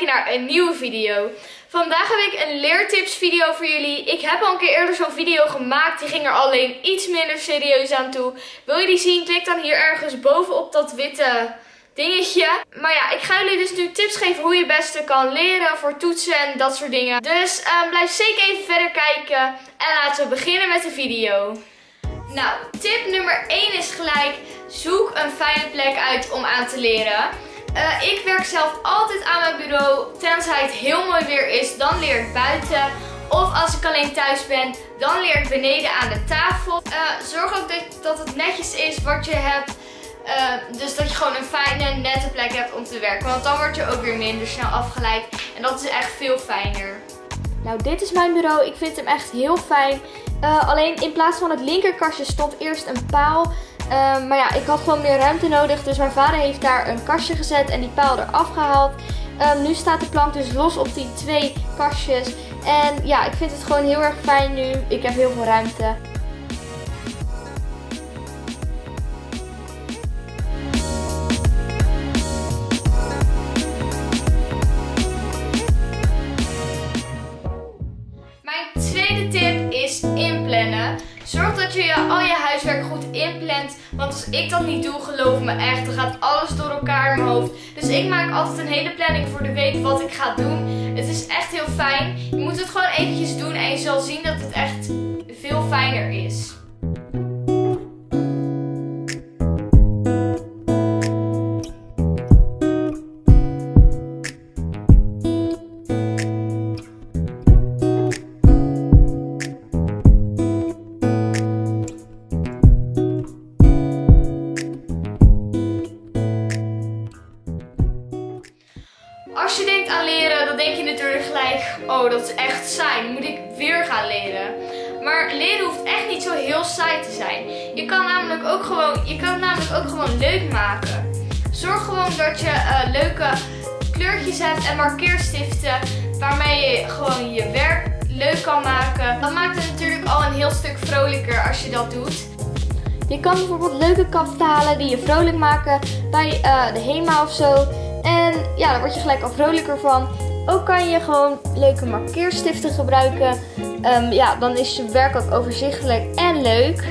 kijken naar een nieuwe video. Vandaag heb ik een leertips video voor jullie. Ik heb al een keer eerder zo'n video gemaakt. Die ging er alleen iets minder serieus aan toe. Wil je die zien? Klik dan hier ergens bovenop dat witte dingetje. Maar ja, ik ga jullie dus nu tips geven hoe je het beste kan leren voor toetsen en dat soort dingen. Dus blijf zeker even verder kijken. En laten we beginnen met de video. Nou, tip nummer 1 is gelijk: zoek een fijne plek uit om aan te leren. Ik werk zelf altijd aan mijn bureau. Tenzij het heel mooi weer is, dan leer ik buiten. Of als ik alleen thuis ben, dan leer ik beneden aan de tafel. Zorg ook dat het netjes is wat je hebt. Dus dat je gewoon een fijne, nette plek hebt om te werken. Want dan word je ook weer minder snel afgeleid. En dat is echt veel fijner. Nou, dit is mijn bureau. Ik vind hem echt heel fijn. Alleen in plaats van het linkerkastje stond eerst een paal. Maar ja, ik had gewoon meer ruimte nodig. Dus mijn vader heeft daar een kastje gezet en die paal eraf gehaald. Nu staat de plank dus los op die 2 kastjes. En ja, ik vind het gewoon heel erg fijn nu. Ik heb heel veel ruimte. Mijn tweede tip is inplannen. Zorg dat je al je huiswerk goed inplant. Want als ik dat niet doe, geloof me echt, dan gaat alles door elkaar in mijn hoofd. Dus ik maak altijd een hele planning voor de week wat ik ga doen. Het is echt heel fijn. Je moet het gewoon eventjes doen en je zal zien dat het echt veel fijner is. Als je denkt aan leren, dan denk je natuurlijk gelijk: oh, dat is echt saai, dan moet ik weer gaan leren. Maar leren hoeft echt niet zo heel saai te zijn. Je kan het namelijk ook gewoon leuk maken. Zorg gewoon dat je leuke kleurtjes hebt en markeerstiften waarmee je gewoon je werk leuk kan maken. Dat maakt het natuurlijk al een heel stuk vrolijker als je dat doet. Je kan bijvoorbeeld leuke kasten halen die je vrolijk maken bij de HEMA of zo. En ja, daar word je gelijk al vrolijker van. Ook kan je gewoon leuke markeerstiften gebruiken. Ja, dan is je werk ook overzichtelijk en leuk.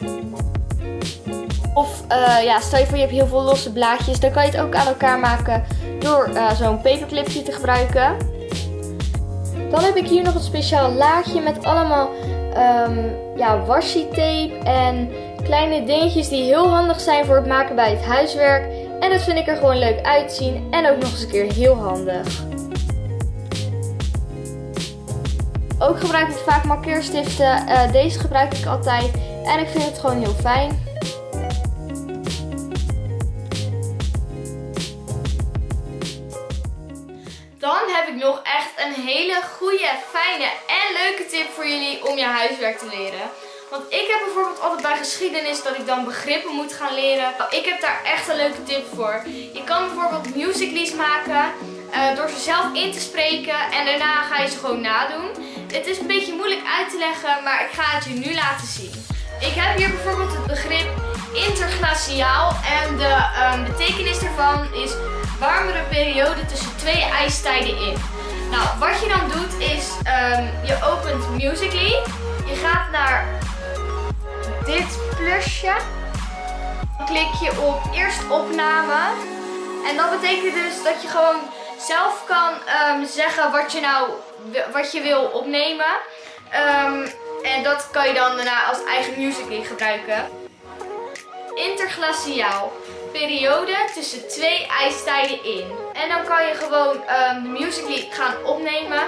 Of ja, stel je voor je hebt heel veel losse blaadjes. Dan kan je het ook aan elkaar maken door zo'n paperclipje te gebruiken. Dan heb ik hier nog een speciaal laadje met allemaal ja, washi-tape en kleine dingetjes die heel handig zijn voor het maken bij het huiswerk. En dat vind ik er gewoon leuk uitzien en ook nog eens een keer heel handig. Ook gebruik ik vaak markeerstiften. Deze gebruik ik altijd en ik vind het gewoon heel fijn. Dan heb ik nog echt een hele goede, fijne en leuke tip voor jullie om je huiswerk te leren. Want ik heb bijvoorbeeld altijd bij geschiedenis dat ik dan begrippen moet gaan leren. Ik heb daar echt een leuke tip voor. Je kan bijvoorbeeld Musical.ly's maken door ze zelf in te spreken en daarna ga je ze gewoon nadoen. Het is een beetje moeilijk uit te leggen, maar ik ga het je nu laten zien. Ik heb hier bijvoorbeeld het begrip interglaciaal en de betekenis ervan is warmere periode tussen 2 ijstijden in. Nou, wat je dan doet is, je opent Musical.ly, je gaat naar dit plusje, dan klik je op eerst opname en dat betekent dus dat je gewoon zelf kan zeggen wat je wil opnemen en dat kan je dan daarna als eigen Musical.ly gebruiken. Interglaciaal, periode tussen 2 ijstijden in en dan kan je gewoon de Musical.ly gaan opnemen.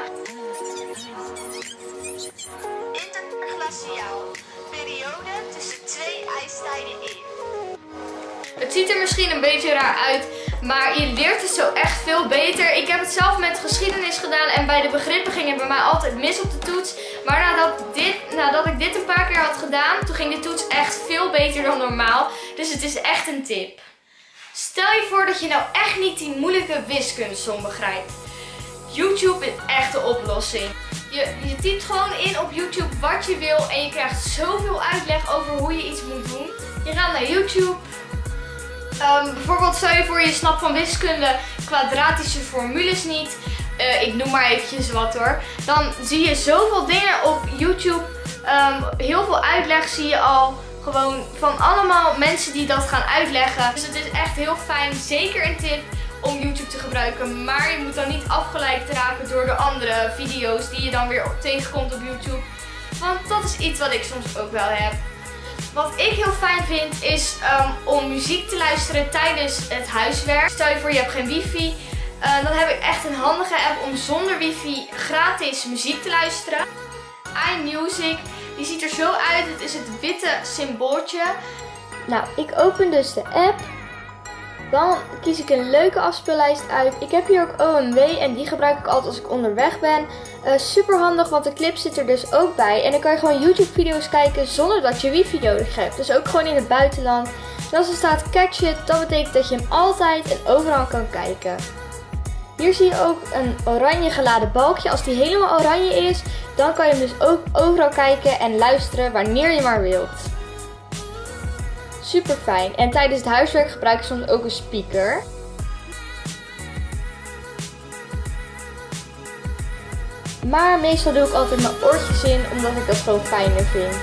Interglaciaal, periode tussen 2 ijstijden in. Het ziet er misschien een beetje raar uit, maar je leert het zo echt veel beter. Ik heb het zelf met geschiedenis gedaan en bij de begrippen ging het bij mij altijd mis op de toets. Maar nadat ik dit een paar keer had gedaan, toen ging de toets echt veel beter dan normaal. Dus het is echt een tip. Stel je voor dat je nou echt niet die moeilijke wiskundesom begrijpt. YouTube is echt de oplossing. Je typt gewoon in op YouTube wat je wil en je krijgt zoveel uitleg over hoe je iets moet doen. Je gaat naar YouTube. Bijvoorbeeld stel je voor je snapt van wiskunde kwadratische formules niet. ik noem maar eventjes wat hoor. Dan zie je zoveel dingen op YouTube. Heel veel uitleg zie je al. Gewoon van allemaal mensen die dat gaan uitleggen. Dus het is echt heel fijn, zeker een tip om YouTube te gebruiken. Maar je moet dan niet afgeleid raken door de andere video's die je dan weer tegenkomt op YouTube. Want dat is iets wat ik soms ook wel heb. Wat ik heel fijn vind is om muziek te luisteren tijdens het huiswerk. Stel je voor je hebt geen wifi. Dan heb ik echt een handige app om zonder wifi gratis muziek te luisteren. iMusic, die ziet er zo uit. Het is het witte symbooltje. Nou, ik open dus de app. Dan kies ik een leuke afspeellijst uit. Ik heb hier ook OMW en die gebruik ik altijd als ik onderweg ben. Super handig, want de clip zit er dus ook bij. En dan kan je gewoon YouTube video's kijken zonder dat je wifi nodig hebt. Dus ook gewoon in het buitenland. En als er staat catch it, dat betekent dat je hem altijd en overal kan kijken. Hier zie je ook een oranje geladen balkje. Als die helemaal oranje is, dan kan je hem dus ook overal kijken en luisteren wanneer je maar wilt. Super fijn. En tijdens het huiswerk gebruik ik soms ook een speaker. Maar meestal doe ik altijd mijn oortjes in, omdat ik dat gewoon fijner vind.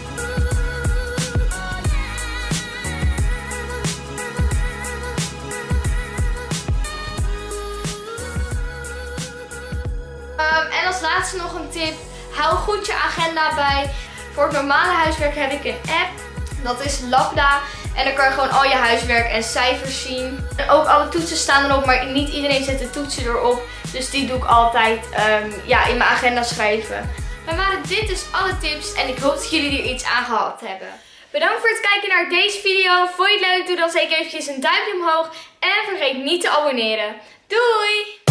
En als laatste nog een tip. Hou goed je agenda bij. Voor het normale huiswerk heb ik een app. Dat is Labda. En dan kan je gewoon al je huiswerk en cijfers zien. En ook alle toetsen staan erop, maar niet iedereen zet de toetsen erop. Dus die doe ik altijd in mijn agenda schrijven. Dan waren dit dus alle tips en ik hoop dat jullie er iets aan gehad hebben. Bedankt voor het kijken naar deze video. Vond je het leuk? Doe dan zeker eventjes een duimpje omhoog. En vergeet niet te abonneren. Doei!